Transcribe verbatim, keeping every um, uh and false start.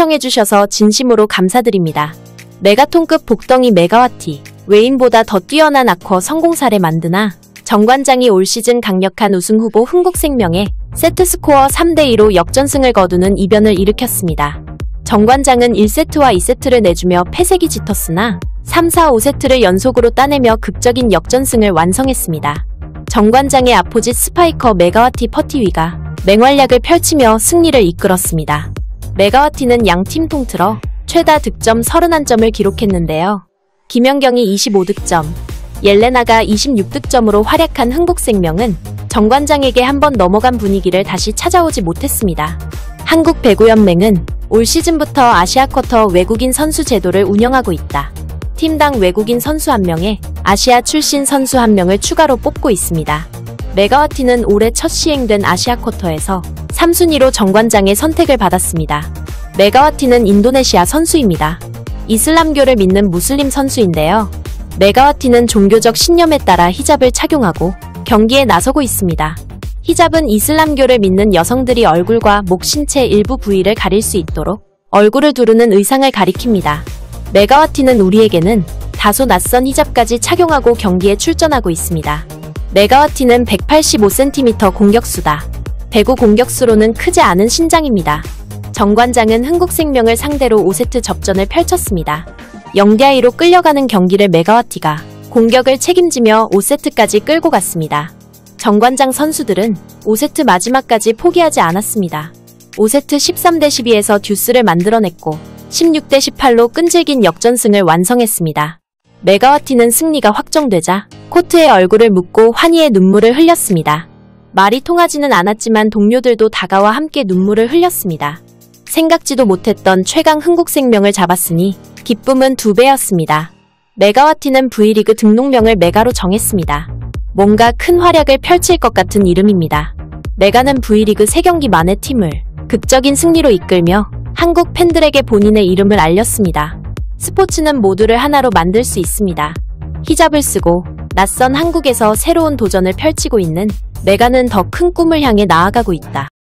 시청해주셔서 진심으로 감사드립니다. 메가톤급 복덩이 메가와티, 웨인보다 더 뛰어난 아커 성공 사례 만드나 정관장이 올 시즌 강력한 우승 후보 흥국생명에 세트스코어 삼 대 이로 역전승을 거두는 이변을 일으켰습니다. 정관장은 일 세트와 이 세트를 내주며 패색이 짙었으나 삼, 사, 오 세트를 연속으로 따내며 극적인 역전승을 완성했습니다. 정관장의 아포짓 스파이커 메가와티 퍼티위가 맹활약을 펼치며 승리를 이끌었습니다. 메가와티는 양팀 통틀어 최다 득점 삼십일 점을 기록했는데요. 김연경이 이십오 득점, 옐레나가 이십육 득점으로 활약한 흥국생명은 정관장에게 한번 넘어간 분위기를 다시 찾아오지 못했습니다. 한국배구연맹은 올 시즌부터 아시아 쿼터 외국인 선수 제도를 운영하고 있다. 팀당 외국인 선수 한 명에 아시아 출신 선수 한 명을 추가로 뽑고 있습니다. 메가와티는 올해 첫 시행된 아시아 쿼터에서 삼 순위로 정관장의 선택을 받았습니다. 메가와티는 인도네시아 선수입니다. 이슬람교를 믿는 무슬림 선수인데요. 메가와티는 종교적 신념에 따라 히잡을 착용하고 경기에 나서고 있습니다. 히잡은 이슬람교를 믿는 여성들이 얼굴과 목, 신체 일부 부위를 가릴 수 있도록 얼굴을 두르는 의상을 가리킵니다. 메가와티는 우리에게는 다소 낯선 히잡까지 착용하고 경기에 출전하고 있습니다. 메가와티는 백팔십오 센티미터 공격수다. 배구 공격수로는 크지 않은 신장입니다. 정관장은 흥국생명을 상대로 오 세트 접전을 펼쳤습니다. 영 대 이로 끌려가는 경기를 메가와티가 공격을 책임지며 오 세트까지 끌고 갔습니다. 정관장 선수들은 오 세트 마지막까지 포기하지 않았습니다. 오 세트 십삼 대 십이에서 듀스를 만들어냈고 십육 대 십팔로 끈질긴 역전승을 완성했습니다. 메가와티는 승리가 확정되자 코트에 얼굴을 묻고 환희의 눈물을 흘렸습니다. 말이 통하지는 않았지만 동료들도 다가와 함께 눈물을 흘렸습니다. 생각지도 못했던 최강 흥국생명을 잡았으니 기쁨은 두 배였습니다. 메가와티는 V리그 등록명을 메가로 정했습니다. 뭔가 큰 활약을 펼칠 것 같은 이름입니다. 메가는 V리그 세 경기 만에 팀을 극적인 승리로 이끌며 한국 팬들에게 본인의 이름을 알렸습니다. 스포츠는 모두를 하나로 만들 수 있습니다. 히잡을 쓰고 낯선 한국에서 새로운 도전을 펼치고 있는 메가는 더 큰 꿈을 향해 나아가고 있다.